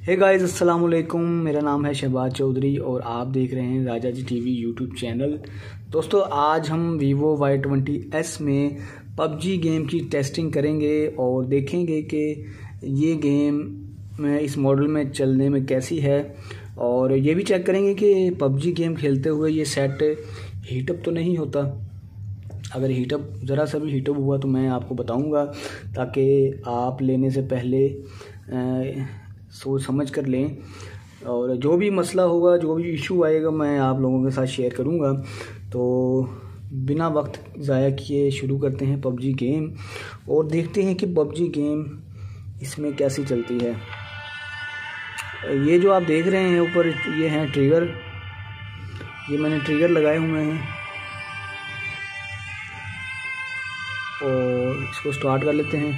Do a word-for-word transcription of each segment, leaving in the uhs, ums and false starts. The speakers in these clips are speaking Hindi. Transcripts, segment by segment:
हे गाइस, अस्सलाम वालेकुम। मेरा नाम है शहबाज चौधरी और आप देख रहे हैं Raja ji TV YouTube channel. दोस्तों, आज हम वीवो वाई ट्वेंटी एस में पबजी गेम की टेस्टिंग करेंगे और देखेंगे कि ये गेम में इस मॉडल में चलने में कैसी है, और ये भी चेक करेंगे कि पबजी गेम खेलते हुए ये सेट हीटअप तो नहीं होता। अगर हीटअप ज़रा सा भी हीटअप हुआ तो मैं आपको बताऊंगा, ताकि आप लेने से पहले आ, सोच समझ कर लें, और जो भी मसला होगा, जो भी इशू आएगा, मैं आप लोगों के साथ शेयर करूंगा। तो बिना वक्त ज़ाया किए शुरू करते हैं पबजी गेम और देखते हैं कि पबजी गेम इसमें कैसी चलती है। ये जो आप देख रहे हैं ऊपर, ये हैं ट्रिगर। ये मैंने ट्रिगर लगाए हुए हैं और इसको स्टार्ट कर लेते हैं।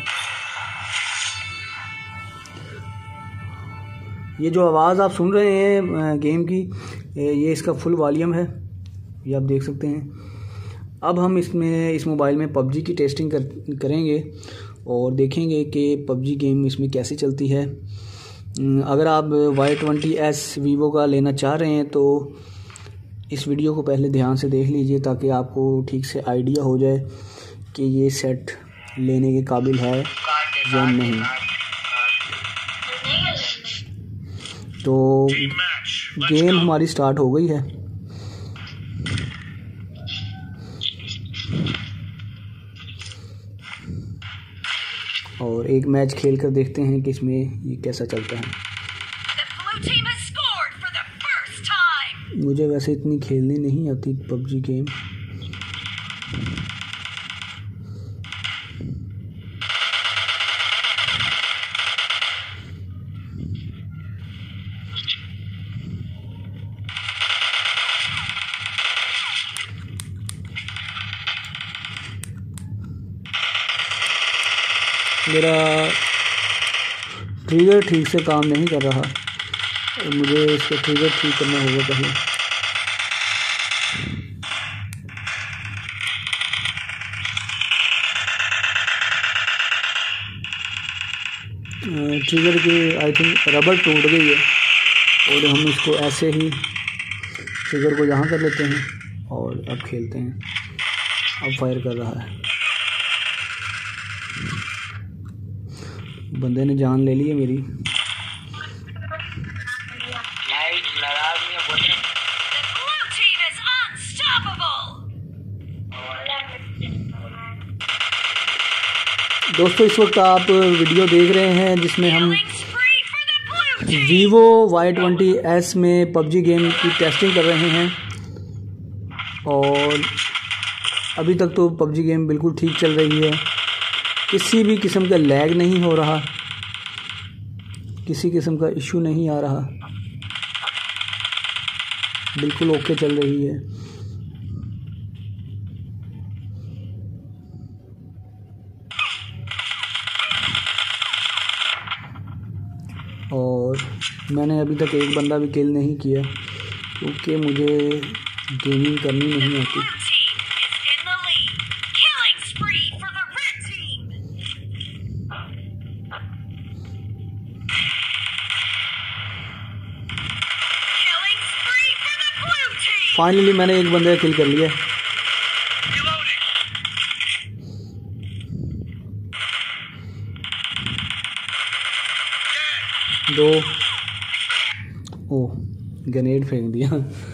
ये जो आवाज़ आप सुन रहे हैं गेम की, ये इसका फुल वॉल्यूम है, ये आप देख सकते हैं। अब हम इसमें इस मोबाइल में पबजी की टेस्टिंग कर, करेंगे और देखेंगे कि पबजी गेम इसमें कैसी चलती है। अगर आप वाई ट्वेंटी एस वीवो का लेना चाह रहे हैं तो इस वीडियो को पहले ध्यान से देख लीजिए, ताकि आपको ठीक से आइडिया हो जाए कि ये सेट लेने के काबिल है या नहीं। तो गेम हमारी स्टार्ट हो गई है। और एक मैच खेल कर देखते हैं कि इसमें ये कैसा चलता है। मुझे वैसे इतनी खेलनी नहीं आती पबजी गेम। मेरा ट्रिगर ठीक से काम नहीं कर रहा और मुझे इसका ट्रिगर ठीक करना होगा पहले। ट्रिगर की आई थिंक रबर टूट गई है और हम इसको ऐसे ही ट्रिगर को यहाँ कर लेते हैं और अब खेलते हैं। अब फायर कर रहा है। बंदे ने जान ले ली है मेरी। दोस्तों, इस वक्त आप वीडियो देख रहे हैं जिसमें हम वीवो वाई ट्वेंटी एस में पबजी गेम की टेस्टिंग कर रहे हैं, और अभी तक तो पबजी गेम बिल्कुल ठीक चल रही है। किसी भी किस्म का लैग नहीं हो रहा, किसी किस्म का इशू नहीं आ रहा, बिल्कुल ओके चल रही है। और मैंने अभी तक एक बंदा भी किल नहीं किया, क्योंकि मुझे गेमिंग करनी नहीं आती। फाइनली मैंने एक बंदे किल कर लिया। दो ओह ग्रेनेड फेंक दिया।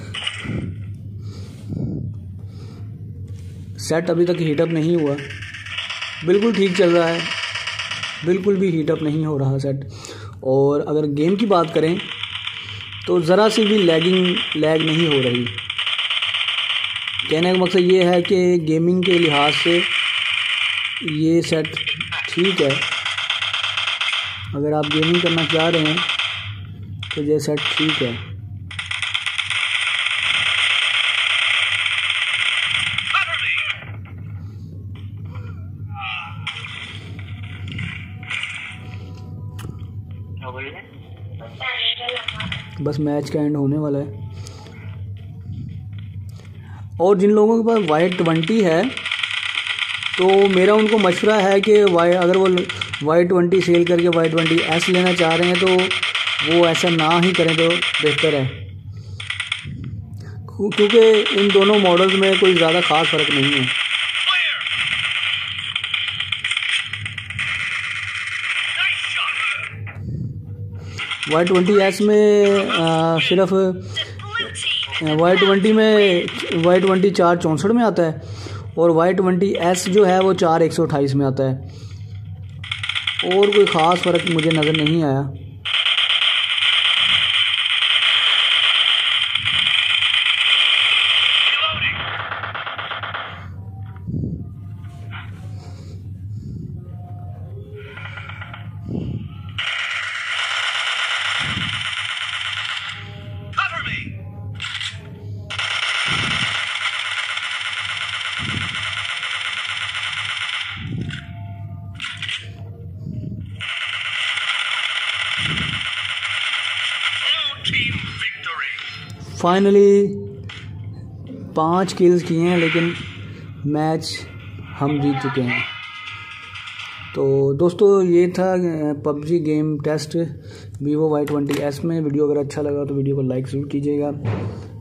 सेट अभी तक हीटअप नहीं हुआ, बिल्कुल ठीक चल रहा है, बिल्कुल भी हीटअप नहीं हो रहा सेट। और अगर गेम की बात करें तो ज़रा सी भी लैगिंग लैग नहीं हो रही। कहने का मकसद ये है कि गेमिंग के लिहाज से ये सेट ठीक है। अगर आप गेमिंग करना चाह रहे हैं तो ये सेट ठीक है। बस मैच का एंड होने वाला है। और जिन लोगों के पास वाई ट्वेंटी है तो मेरा उनको मशवरा है कि वाई अगर वो वाई ट्वेंटी सेल करके वाई ट्वेंटी एस लेना चाह रहे हैं तो वो ऐसा ना ही करें तो बेहतर है, क्योंकि इन दोनों मॉडल्स में कोई ज़्यादा ख़ास फ़र्क नहीं है। वाई ट्वेंटी एस में आ, सिर्फ वाई ट्वेंटी में वाई ट्वेंटी चार चौंसठ में आता है और वाई ट्वेंटी एस जो है वो चार एक सौ अट्ठाईस में आता है, और कोई ख़ास फ़र्क मुझे नज़र नहीं आया। फाइनली पाँच किल्स किए हैं, लेकिन मैच हम जीत चुके हैं। तो दोस्तों ये था PUBG game test Vivo Y twenty S में। वीडियो अगर अच्छा लगा तो वीडियो को लाइक ज़रूर कीजिएगा।